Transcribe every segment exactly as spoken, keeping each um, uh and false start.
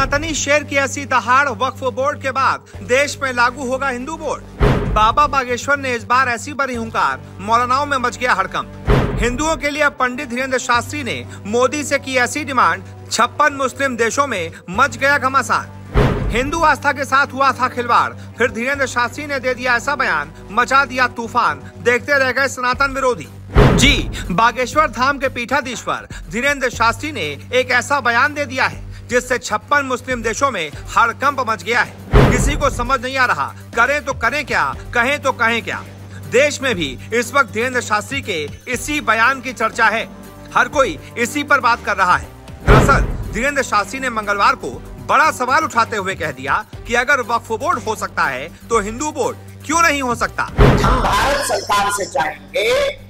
सनातनी शेर की ऐसी दहाड़ वक्फ बोर्ड के बाद देश में लागू होगा हिंदू बोर्ड। बाबा बागेश्वर ने इस बार ऐसी बड़ी हुंकार, मौलानाओं में मच गया हड़कंप। हिंदुओं के लिए पंडित धीरेन्द्र शास्त्री ने मोदी से की ऐसी डिमांड, छप्पन मुस्लिम देशों में मच गया घमासान। हिंदू आस्था के साथ हुआ था खिलवाड़, फिर धीरेन्द्र शास्त्री ने दे दिया ऐसा बयान, मचा दिया तूफान, देखते रह गए सनातन विरोधी। जी, बागेश्वर धाम के पीठाधीश्वर धीरेन्द्र शास्त्री ने एक ऐसा बयान दे दिया है जिससे छप्पन मुस्लिम देशों में हड़कंप मच गया है। किसी को समझ नहीं आ रहा, करें तो करें क्या, कहें तो कहें क्या। देश में भी इस वक्त धीरेन्द्र शास्त्री के इसी बयान की चर्चा है, हर कोई इसी पर बात कर रहा है। दरअसल धीरेन्द्र शास्त्री ने मंगलवार को बड़ा सवाल उठाते हुए कह दिया कि अगर वक्फ बोर्ड हो सकता है तो हिंदू बोर्ड क्यों नहीं हो सकता। हम भारत सरकार से चाहेंगे,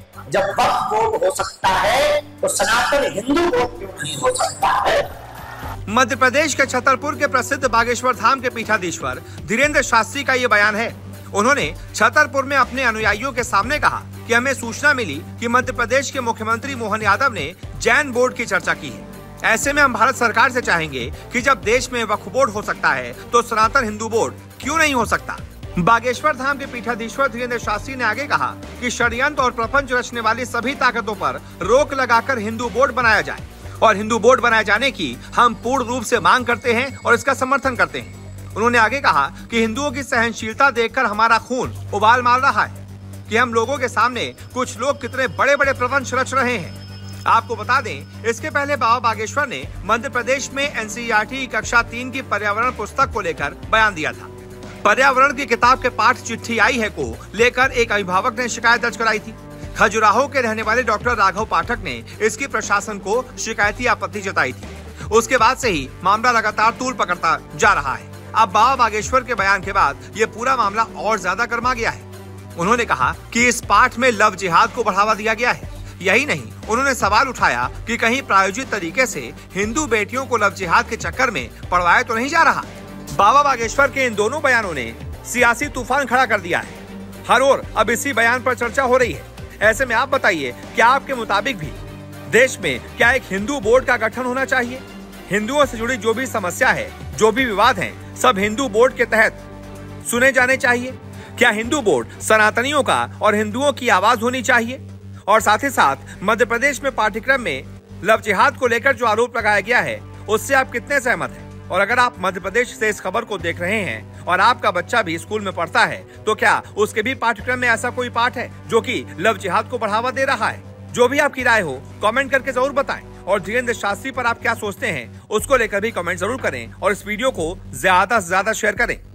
जब वक्फ बोर्ड हो सकता है तो सनातन हिंदू बोर्ड क्यों नहीं हो सकता है। मध्य प्रदेश के छतरपुर के प्रसिद्ध बागेश्वर धाम के पीठाधीश्वर धीरेन्द्र शास्त्री का ये बयान है। उन्होंने छतरपुर में अपने अनुयायियों के सामने कहा कि हमें सूचना मिली कि मध्य प्रदेश के मुख्यमंत्री मोहन यादव ने जैन बोर्ड की चर्चा की है। ऐसे में हम भारत सरकार से चाहेंगे कि जब देश में वक्फ बोर्ड हो सकता है तो सनातन हिंदू बोर्ड क्यों नहीं हो सकता। बागेश्वर धाम के पीठाधीश्वर धीरेन्द्र शास्त्री ने आगे कहा कि षड्यंत्र और प्रपंच रचने वाली सभी ताकतों पर रोक लगाकर हिंदू बोर्ड बनाया जाए और हिंदू बोर्ड बनाए जाने की हम पूर्ण रूप से मांग करते हैं और इसका समर्थन करते हैं। उन्होंने आगे कहा कि हिंदुओं की सहनशीलता देखकर हमारा खून उबाल मार रहा है कि हम लोगों के सामने कुछ लोग कितने बड़े बड़े प्रपंच रच रहे हैं। आपको बता दें, इसके पहले बाबा बागेश्वर ने मध्य प्रदेश में N C E R T कक्षा तीन की पर्यावरण पुस्तक को लेकर बयान दिया था। पर्यावरण की किताब के पाठ चिट्ठी आई है को लेकर एक अभिभावक ने शिकायत दर्ज कराई थी। खजुराहो के रहने वाले डॉक्टर राघव पाठक ने इसकी प्रशासन को शिकायती आपत्ति जताई थी। उसके बाद से ही मामला लगातार तूल पकड़ता जा रहा है। अब बाबा बागेश्वर के बयान के बाद ये पूरा मामला और ज्यादा गर्मा गया है। उन्होंने कहा कि इस पाठ में लव जिहाद को बढ़ावा दिया गया है। यही नहीं, उन्होंने सवाल उठाया कि कहीं प्रायोजित तरीके से हिंदू बेटियों को लव जिहाद के चक्कर में पड़वाया तो नहीं जा रहा। बाबा बागेश्वर के इन दोनों बयानों ने सियासी तूफान खड़ा कर दिया है। हर ओर अब इसी बयान पर चर्चा हो रही है। ऐसे में आप बताइए, क्या आपके मुताबिक भी देश में क्या एक हिंदू बोर्ड का गठन होना चाहिए? हिंदुओं से जुड़ी जो भी समस्या है, जो भी विवाद हैं, सब हिंदू बोर्ड के तहत सुने जाने चाहिए। क्या हिंदू बोर्ड सनातनियों का और हिंदुओं की आवाज होनी चाहिए? और साथ ही साथ मध्य प्रदेश में पाठ्यक्रम में लव जिहाद को लेकर जो आरोप लगाया गया है, उससे आप कितने सहमत हैं? और अगर आप मध्य प्रदेश से इस खबर को देख रहे हैं और आपका बच्चा भी स्कूल में पढ़ता है, तो क्या उसके भी पाठ्यक्रम में ऐसा कोई पाठ है जो कि लव जिहाद को बढ़ावा दे रहा है? जो भी आपकी राय हो, कमेंट करके जरूर बताएं। और धीरेन्द्र शास्त्री पर आप क्या सोचते हैं, उसको लेकर भी कमेंट जरूर करें और इस वीडियो को ज्यादा से ज्यादा शेयर करें।